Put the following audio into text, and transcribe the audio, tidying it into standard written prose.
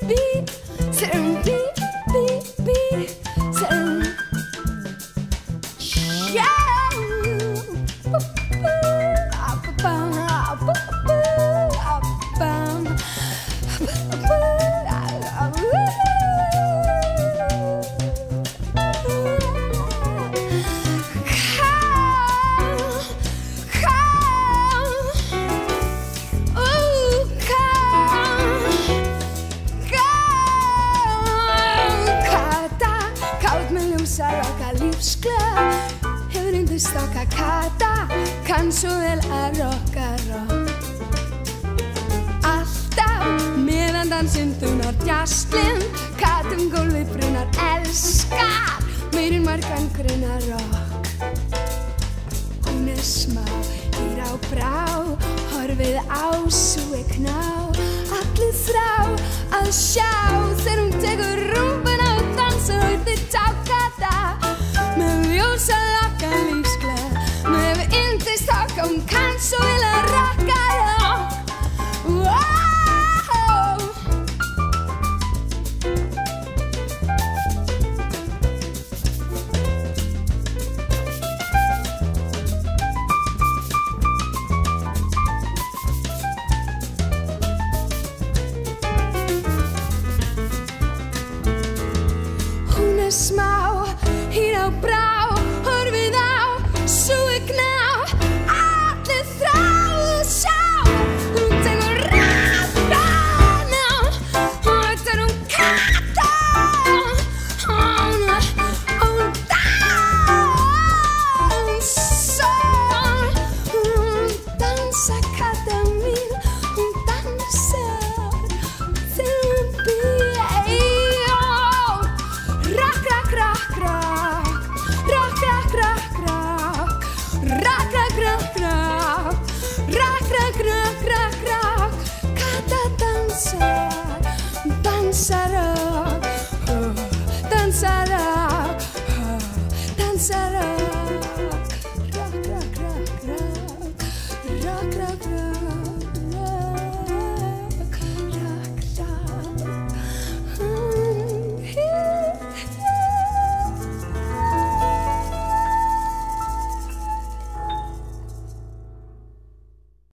Kann svo vel að rokka Alltaf meðan dansinn dunar djaslinn Katum gólfið brunar elskar Meirinn margan grunar rock Hún smá, hýr á brá Horfið á svo kná Allir þrá að sjá